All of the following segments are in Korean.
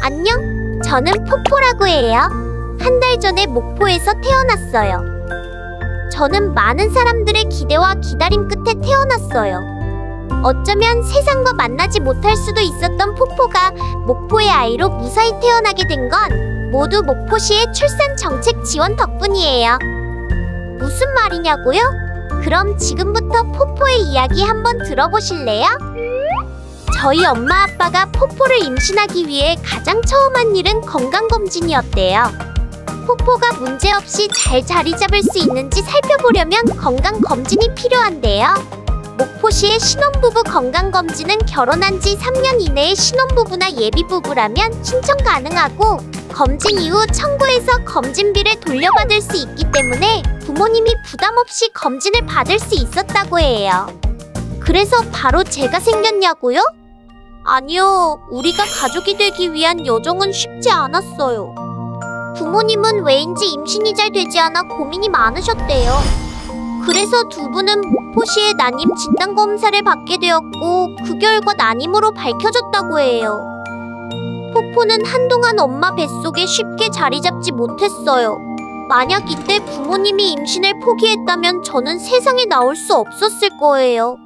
안녕, 저는 포포라고 해요. 한 달 전에 목포에서 태어났어요. 저는 많은 사람들의 기대와 기다림 끝에 태어났어요. 어쩌면 세상과 만나지 못할 수도 있었던 포포가 목포의 아이로 무사히 태어나게 된 건 모두 목포시의 출산 정책 지원 덕분이에요. 무슨 말이냐고요? 그럼 지금부터 포포의 이야기 한번 들어보실래요? 저희 엄마 아빠가 포포를 임신하기 위해 가장 처음 한 일은 건강검진이었대요. 포포가 문제없이 잘 자리 잡을 수 있는지 살펴보려면 건강검진이 필요한데요. 목포시의 신혼부부 건강검진은 결혼한 지 3년 이내의 신혼부부나 예비부부라면 신청 가능하고 검진 이후 청구해서 검진비를 돌려받을 수 있기 때문에 부모님이 부담없이 검진을 받을 수 있었다고 해요. 그래서 바로 제가 생겼냐고요? 아니요, 우리가 가족이 되기 위한 여정은 쉽지 않았어요. 부모님은 왜인지 임신이 잘 되지 않아 고민이 많으셨대요. 그래서 두 분은 목포시의 난임 진단검사를 받게 되었고 그 결과 난임으로 밝혀졌다고 해요. 포포는 한동안 엄마 뱃속에 쉽게 자리 잡지 못했어요. 만약 이때 부모님이 임신을 포기했다면 저는 세상에 나올 수 없었을 거예요.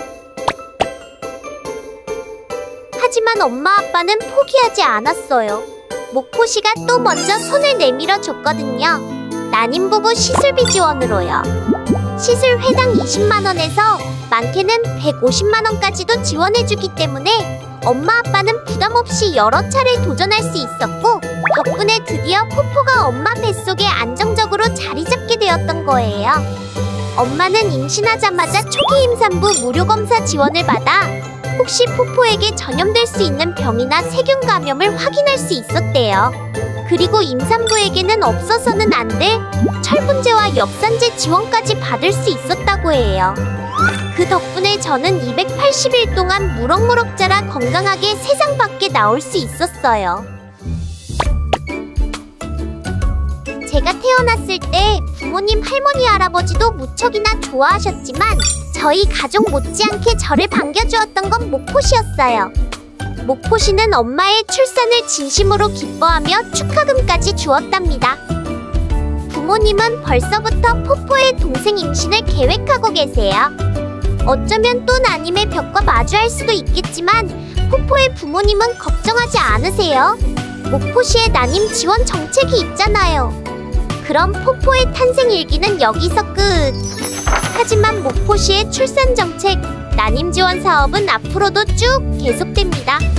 하지만 엄마 아빠는 포기하지 않았어요. 목포시가 또 먼저 손을 내밀어 줬거든요. 난임부부 시술비 지원으로요. 시술 회당 20만원에서 많게는 150만원까지도 지원해주기 때문에 엄마 아빠는 부담없이 여러 차례 도전할 수 있었고 덕분에 드디어 포포가 엄마 뱃속에 안정적으로 자리 잡게 되었던 거예요. 엄마는 임신하자마자 초기 임산부 무료검사 지원을 받아 혹시 포포에게 전염될 수 있는 병이나 세균 감염을 확인할 수 있었대요. 그리고 임산부에게는 없어서는 안 될 철분제와 엽산제 지원까지 받을 수 있었다고 해요. 그 덕분에 저는 280일 동안 무럭무럭 자라 건강하게 세상 밖에 나올 수 있었어요. 제가 태어났을 때 부모님, 할머니, 할아버지도 무척이나 좋아하셨지만 저희 가족 못지않게 저를 반겨주었던 건 목포시였어요. 목포시는 엄마의 출산을 진심으로 기뻐하며 축하금까지 주었답니다. 부모님은 벌써부터 포포의 동생 임신을 계획하고 계세요. 어쩌면 또 난임의 벽과 마주할 수도 있겠지만 포포의 부모님은 걱정하지 않으세요. 목포시의 난임 지원 정책이 있잖아요. 그럼 포포의 탄생 일기는 여기서 끝! 하지만 목포시의 출산 정책, 난임 지원 사업은 앞으로도 쭉 계속됩니다.